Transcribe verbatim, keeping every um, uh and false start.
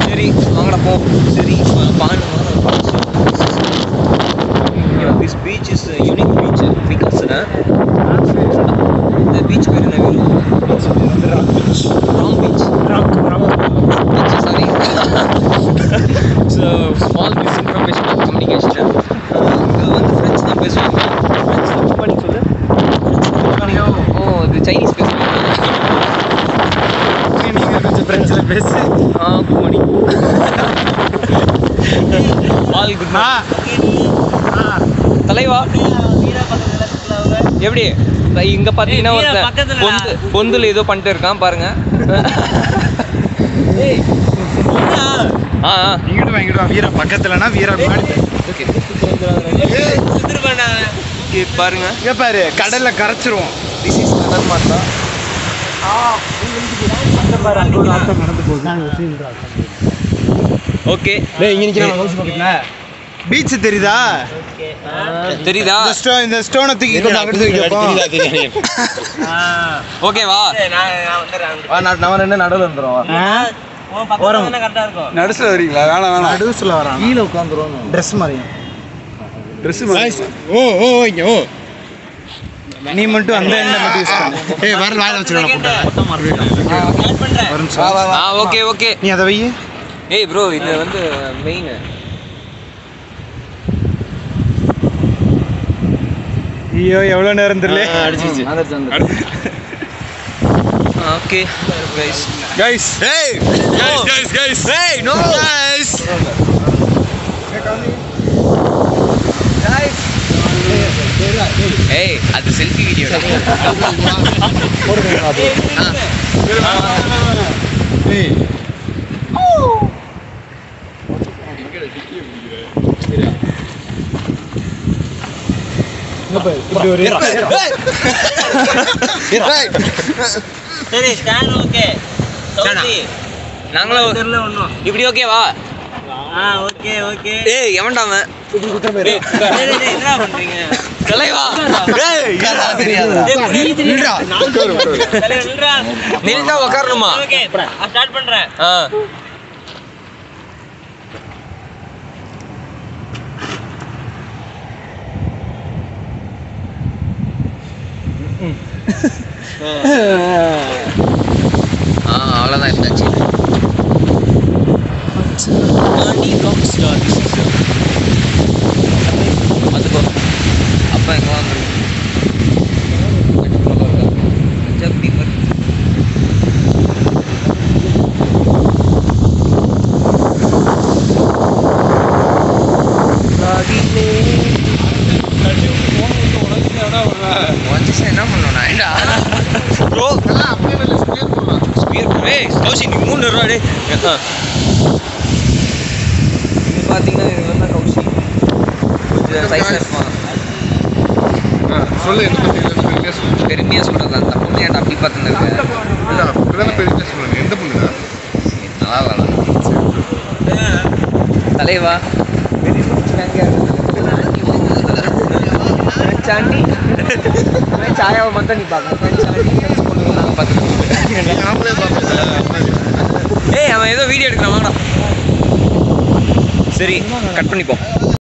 சரி வாங்கடா போ. சரி பாருங்க. This beach is a unique beach because uh, the beach where we Rock beach. Wrong beach. Rock. Rock. Beach, sorry. So small misinformation of communication. இது வந்து French தான் பேசுவாங்க. French தான் பண்ணி சொல்லு. ஓ இது Chinese பேசுவாங்க. நீங்க கொஞ்சம் Frenchல பேசு. ஆ குமணி. All good morning. தலைவா எப்படி இங்க பாத்தீங்கன்னா ஒரு பொந்து பொந்துல ஏதோ பண்ணிட்டு இருக்கான் பாருங்க. ஆ இங்கிட்டு வா இங்கிட்டு வா வீரா பக்கத்துலனா வீரா முன்னாடி. ஓகே ஓகே பாருங்க இங்க பாரு கடல்ல கரைச்சிரும். திஸ் இஸ் கடல் மாட்டா. ஆ இந்த பாரு அங்க ஒரு ஆட்டம் நடந்து போகுது. நான் சீன்டா. ஓகே டேய் இங்க நிக்கறேன் ஹவுஸ் பக்கத்துல. பீச் தெரியுதா? ஓகே தெரியுதா? இந்த ஸ்டோன் இந்த ஸ்டோனை தூக்கி கொஞ்சம் அங்க தூக்கி வைப்போம். தெரியுதா தெரியுதா? ஆ ஓகே வா. நான் வந்துறேன். வா நான் ரெண்டு நடுவுல வந்துறோம். ஆ ஓ பக்கத்துல தான கரெக்ட்டா இருக்கும். நடுவுல வரீங்களா? வேணாம் வேணாம். நடுவுல வரான். கீழ உட்கார்ந்துறோம். Dress மாறியும். Dress மாறி. ஓ ஓ இங்க ஓ. நீ மட்டும் அந்த எண்ட மட்டும் யூஸ் பண்ணு. ஏய் வர வாயில வச்சிரலாம் போட்டு. மொத்தம் மாறிடலாம். ஆ ஆட் பண்றேன். ஆ ஓகே ஓகே. நீ அத வை. ஏய் bro இது வந்து மெயின். ஐயோ எவ்வளவு நேரம் தெரியல. அடிச்சிச்சு. Okay guys guys hey guys guys guys hey no guys guys hey அது செல்ஃபி வீடியோ டா போடுங்க அது hey ஓ எங்கடா டிக்கிய முடியல சரியா இங்க பாரு இப்படி ஒரு ரைட் சரி ஸ்டாண்ட் ஓகே சௌதி நாங்களே தெரியல ஒண்ணும் இப்படி ஓகேவா ஆ ஓகே ஓகே ஏய் எவன்டாம இப்படி குத்த பேரு டேய் டேய் என்னடா பண்றீங்க தலைவா ஏய் யாரா தெரியாதா நீ நில்றா தலைவா நில்றா நில்றா உட்காரணுமா ஓகே ஸ்டார்ட் பண்றேன் ஆ ஆ அவ்வளோதான் இருந்தாச்சு. Pondy Rocks this is அதுக்கோ அப்பா எங்கே வந்துருக்கு என்ன பண்ணணும் ஏண்டா ப்ரோ அப்படியே நல்ல ஸ்பியர் பண்ணலாம் ஸ்பியர் ஏய் கௌசி நீ மூணு ரூபா டே இது பார்த்தீங்கன்னா இது வந்து கௌசி இது சைஸ் இருப்பான் ஆ சொல்லு என்ன பத்தி பெருமையா சொல்லு பெருமையா சொல்றது அந்த பொண்ணு ஏன்டா அப்படி பார்த்துங்க இல்ல அப்படிதான் பெருமையா சொல்லுங்க எந்த பொண்ணுடா நல்லா வரலாம் தலைவா வெரி குட் चांदी मैं चाया वो मंता नहीं पाता मैं चांदी फ्रेंड्स को ना पता हमले ए हम ஏதோ வீடியோ எடுக்கறோம் வாங்கடா சரி கட் பண்ணிப்போம்